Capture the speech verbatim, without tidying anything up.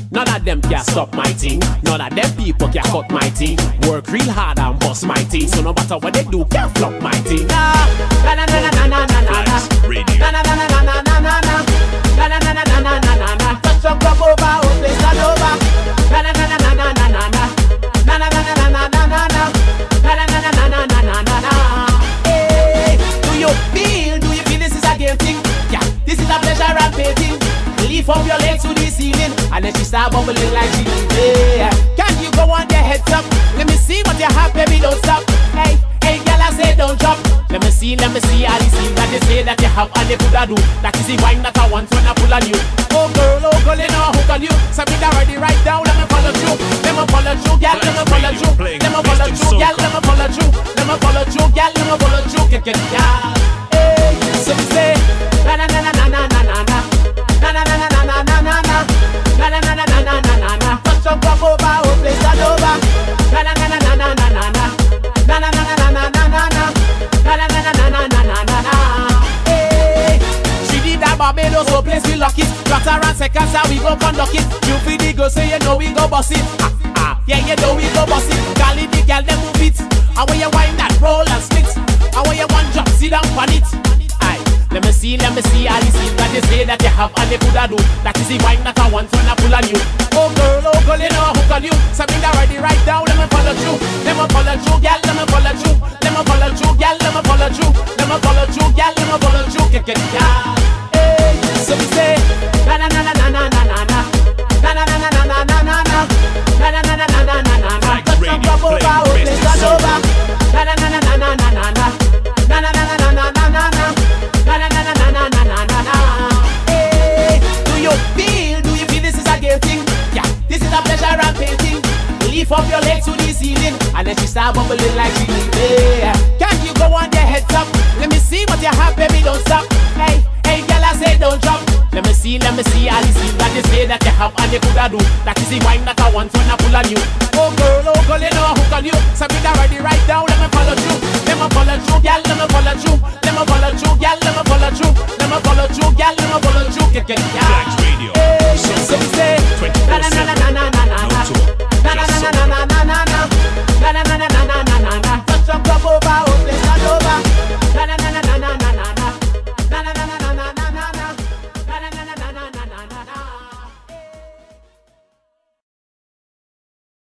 None of them can stop my thing. None of them people can cut my thing. Work real hard and bust my thing. So no matter what they do, can't flop my thing. Nah, na na na na na na na na. Na na na na na na na na na. Na na na na na na na na na. Touch up, come over, oh place all over. Na na na na na na na na na. Na na na na na na na na na. Na na na na na na na na na na. Hey, do you feel? Do you feel this is a game thing? Yeah, this is a pleasure and painting. Lift up your legs to the ceiling, and then she start bubbling like she yeah. Can you go on your heads up? Let me see what you have, baby, don't stop. Hey, hey, girl, I say don't drop. Let me see, let me see all the things that they say that you have and they coulda do. That is the wine that I want when I pull on you. Oh girl, oh girl, you know hook on you. So me already right down, let me follow through. Let me follow through, girl, let me follow through. Let me follow through, girl, let me follow through. Let me follow through, girl, let me follow through. Get get yeah. Hey, so we say na na na na na na na na. Na na na na na na na na na. Na na na na na na na na na. Touch up, come over, oh place all over. Na na na na na na na na na. Na na na na na na na na na. Na na na na na na na na na na. Hey, she did that Barbados, so place we lock it. Got around seconds, how we go conduct it. You feel the go, say you know we go boss it. Ah ah, yeah you know we go boss it. Cali the girl them move it. And when you wind that roll and split. And when you one drop, sit down on it. Let me see, let me see all the things that they say that you have and they coulda do. That is the wine that I want when I pull on you. Oh girl, oh girl, you know hook on you. Something that already right down, let me follow through. Let me follow through, girl, let me follow through. Let me follow through, girl, let me follow through. Let me follow through, girl, let me follow through. Get get yeah. Hey, so we say na na na na na na na na na. Na na na na na na na na na. Na na na na na na na na na. Touch up, come over, oh place all over. Na na na na na na na na na. Na na na na na na na na na. Na na na na na na na na na na. Hey, do you feel? Do you feel this is a game thing? Yeah, this is a pleasure and painting. Lift up your legs to the ceiling, and then she start bubbling like she yeah. Can you go on your heads up? Let me see what you have, baby, don't stop. Hey, hey, girl, I say don't drop. Let me see, let me see all the things that they say that you have and they coulda do. That is the wine that I want when I pull on you. Oh girl, oh girl, you know hook on you. So me already right down, let me follow through. Let me follow through, girl, let me follow through. Let me follow through, girl, let me follow through. Let me follow through, girl, let me follow through. Get get yeah.